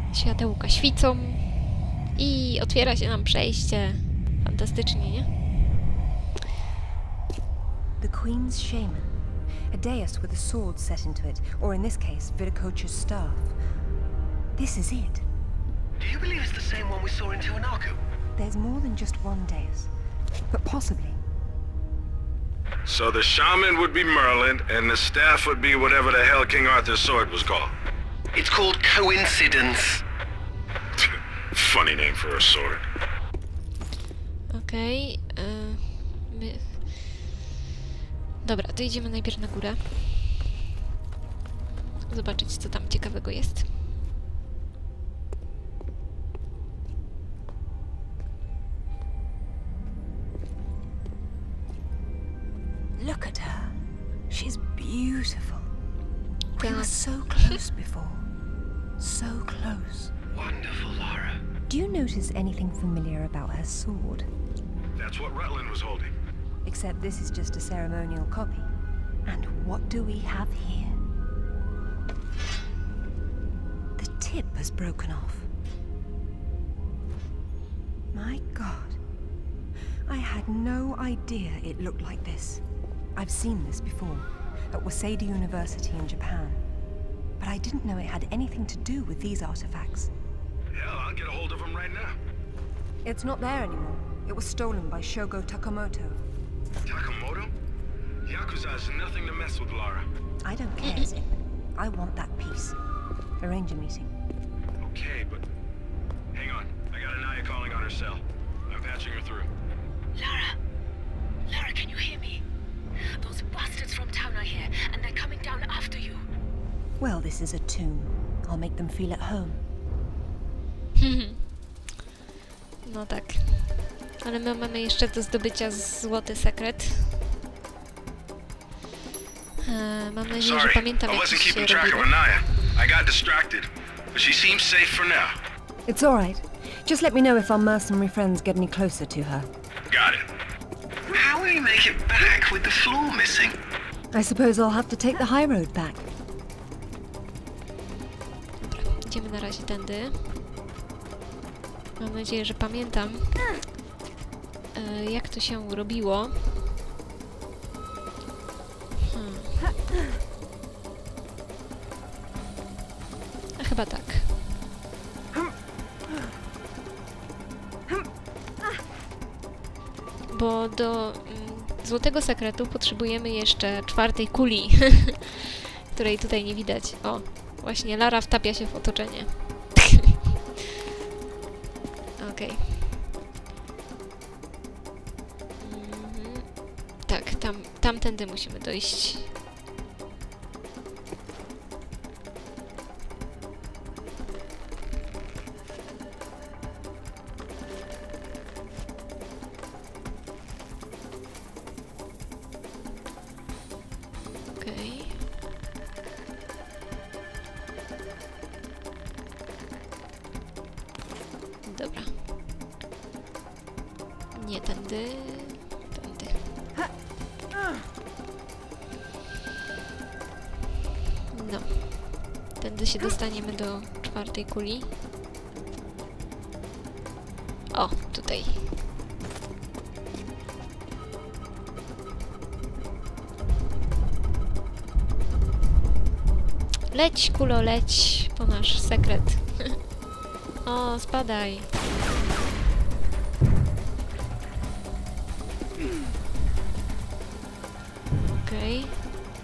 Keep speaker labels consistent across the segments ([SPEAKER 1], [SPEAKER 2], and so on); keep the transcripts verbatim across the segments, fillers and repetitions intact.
[SPEAKER 1] Światełka świcą i otwiera się nam przejście. Fantastycznie, nie?
[SPEAKER 2] The Queen's Shaman. A dais with a sword set into it, or in this case, Viracocha's staff. This is it.
[SPEAKER 3] Do you believe it's the same one we saw in Tiwanaku?
[SPEAKER 2] There's more than just one dais, but possibly.
[SPEAKER 4] So the shaman would be Merlin, and the staff would be whatever the hell King Arthur's sword was called.
[SPEAKER 3] It's called coincidence.
[SPEAKER 4] Funny name for a sword.
[SPEAKER 1] Okej. Okay, yy, my... Dobra, to idziemy najpierw na górę. Zobaczyć, co tam ciekawego jest.
[SPEAKER 2] Look at her. She's beautiful. We
[SPEAKER 1] Yeah.
[SPEAKER 2] were so close before. So close.
[SPEAKER 3] Wonderful, Lara.
[SPEAKER 2] Do you notice anything familiar about her sword?
[SPEAKER 4] That's what Rutland was holding.
[SPEAKER 2] Except this is just a ceremonial copy. And what do we have here? The tip has broken off. My God. I had no idea it looked like this. I've seen this before, at Waseda University in Japan. But I didn't know it had anything to do with these artifacts.
[SPEAKER 4] Hell, I'll get a hold of him right now.
[SPEAKER 2] It's not there anymore. It was stolen by Shogo Takamoto.
[SPEAKER 4] Takamoto? Yakuza is nothing to mess with, Lara.
[SPEAKER 2] I don't care, Zip. I want that piece. Arrange a meeting.
[SPEAKER 4] Okay, but... Hang on. I got Anaya calling on her cell. I'm patching her through.
[SPEAKER 5] Lara! Lara, can you hear me? Those bastards from town are here, and they're coming down after you.
[SPEAKER 2] Well, this is a tomb. I'll make them feel at home.
[SPEAKER 1] No tak. Ale my mamy jeszcze do zdobycia złoty sekret. Eee, mam nadzieję, że
[SPEAKER 4] Sorry,
[SPEAKER 1] pamiętam,
[SPEAKER 4] I
[SPEAKER 1] jak to
[SPEAKER 4] wasn't
[SPEAKER 1] się
[SPEAKER 4] keeping track of
[SPEAKER 1] robiło.
[SPEAKER 4] Anaya. I got distracted, but she seems safe for now.
[SPEAKER 2] It's all right. Just let me know if our mercenary friends get any closer to her.
[SPEAKER 4] Got it.
[SPEAKER 3] How will you make it back with the floor missing?
[SPEAKER 2] I suppose I'll have to take the high road back.
[SPEAKER 1] Dobra, idziemy na razie tędy. Mam nadzieję, że pamiętam, e, jak to się robiło. Hmm. A chyba tak. Bo do mm, złotego sekretu potrzebujemy jeszcze czwartej kuli, której tutaj nie widać. O, właśnie Lara wtapia się w otoczenie. Okej. Okay. Mhm. Tak, tam, tamtędy musimy dojść. Okej. Dobra. Nie tędy, tędy. No. Tędy się dostaniemy do czwartej kuli. O, tutaj. Leć, kulo, leć po nasz sekret. O, spadaj. Okej. Okay.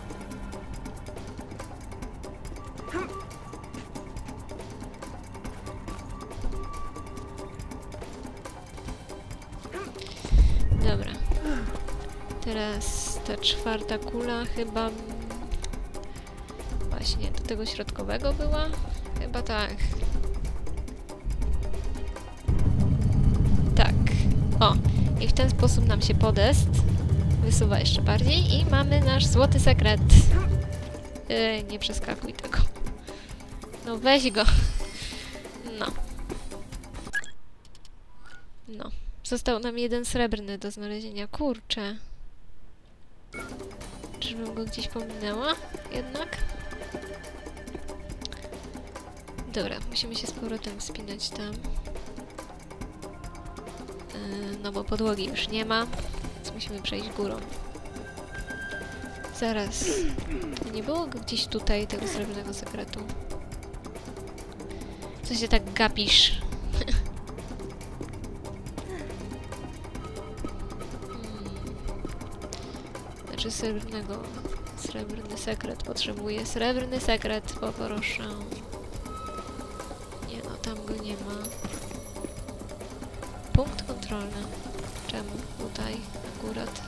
[SPEAKER 1] Dobra. Teraz ta czwarta kula chyba... Właśnie, do tego środkowego była? Chyba tak. Tak. O, i w ten sposób nam się podest wysuwa jeszcze bardziej i mamy nasz złoty sekret. Yy, nie przeskakuj tego. No weź go. No. No. Został nam jeden srebrny do znalezienia. Kurczę. Czyżbym go gdzieś pominęła? Jednak? Dobra, musimy się z powrotem wspinać tam. Yy, no bo podłogi już nie ma, więc musimy przejść górą. Zaraz. Nie było gdzieś tutaj tego srebrnego sekretu? Co się tak gapisz? Znaczy srebrnego... Srebrny sekret. Potrzebuję srebrny sekret, poproszę. Nie no, tam go nie ma. Punkt kontrolny. Czemu tutaj akurat?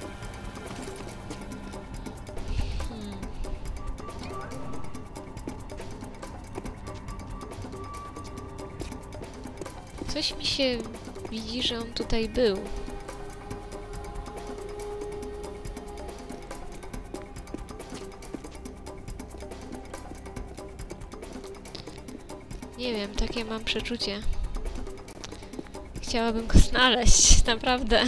[SPEAKER 1] Hmm. Coś mi się widzi, że on tutaj był. Nie wiem, takie mam przeczucie. Chciałabym go znaleźć, naprawdę.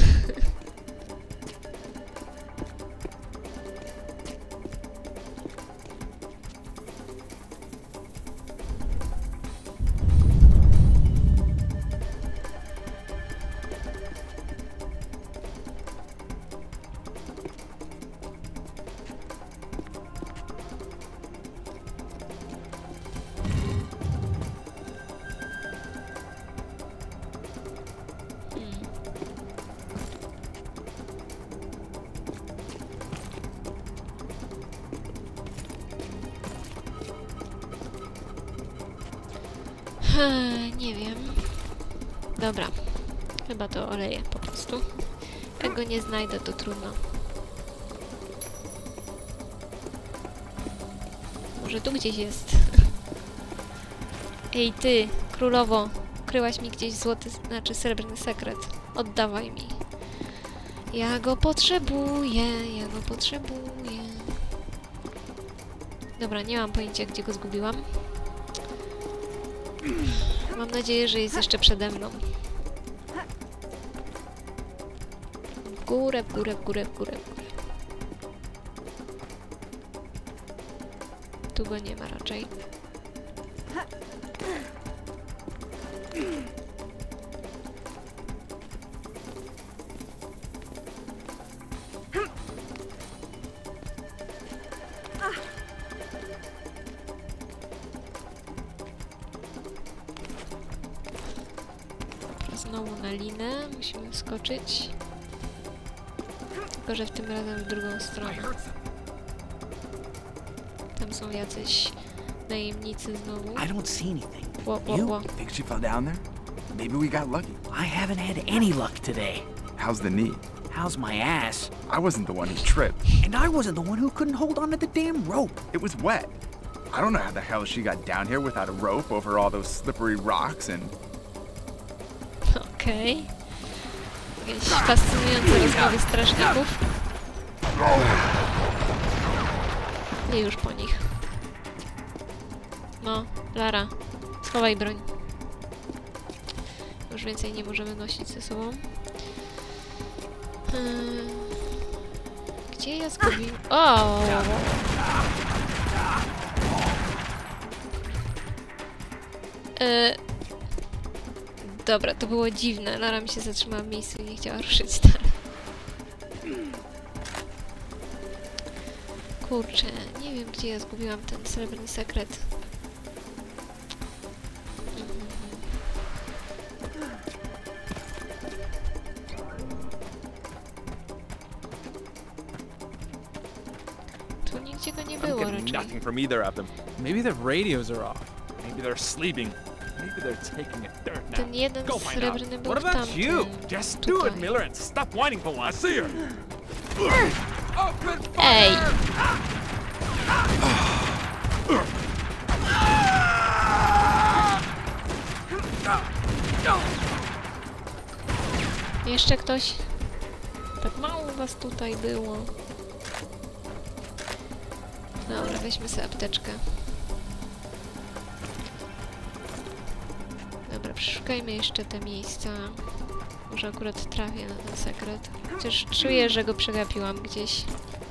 [SPEAKER 1] Nie wiem. Dobra. Chyba to oleję po prostu. Jak go nie znajdę, to trudno. Może tu gdzieś jest. Ej ty, królowo. Ukryłaś mi gdzieś złoty, znaczy srebrny sekret. Oddawaj mi. Ja go potrzebuję, ja go potrzebuję. Dobra, nie mam pojęcia, gdzie go zgubiłam. Mam nadzieję, że jest jeszcze przede mną. W górę, w górę, w górę, w górę, w górę. Tu go nie ma raczej. Znowu na linę, musimy wskoczyć. Tylko że w tym razem w drugą stronę. Tam są jacyś najemnicy znowu.
[SPEAKER 6] I don't see anything.
[SPEAKER 1] Ło, ło,
[SPEAKER 6] You?
[SPEAKER 1] ło.
[SPEAKER 7] Think she fell down there? Maybe we got lucky.
[SPEAKER 6] I haven't had any luck today.
[SPEAKER 7] How's the knee?
[SPEAKER 6] How's my ass?
[SPEAKER 7] I wasn't the one who tripped.
[SPEAKER 6] And I wasn't the one who couldn't hold onto the damn rope.
[SPEAKER 7] It was wet. I don't know how the hell she got down here without a rope over all those slippery rocks and...
[SPEAKER 1] Okej. Okay. Jakieś fascynujące rozmowy strażników. I już po nich. No, Lara, schowaj broń. Już więcej nie możemy nosić ze sobą. Hmm. Gdzie ja zgubiłam? O! E Dobra, to było dziwne. Lara mi się zatrzymała w miejscu i nie chciała ruszyć dalej. Kurczę, nie wiem, gdzie ja zgubiłam ten srebrny sekret. Tu nigdzie go nie było raczej.
[SPEAKER 8] Nothing from either of them. Maybe their radios are off. Maybe they're sleeping. Maybe they're taking a dirt nap.
[SPEAKER 1] Ten jeden
[SPEAKER 8] Go find out.
[SPEAKER 1] srebrny był
[SPEAKER 8] What
[SPEAKER 1] w
[SPEAKER 8] about you?
[SPEAKER 1] tamtym.
[SPEAKER 8] Just do it,
[SPEAKER 1] Tutaj.
[SPEAKER 8] Miller, and stop whining for once. I see her. Open
[SPEAKER 1] Ej! Jeszcze ktoś? Tak mało was tutaj było. Dobra, weźmy sobie apteczkę. Dobra, przeszukajmy jeszcze te miejsca. Może akurat trafię na ten sekret. Chociaż czuję, że go przegapiłam gdzieś.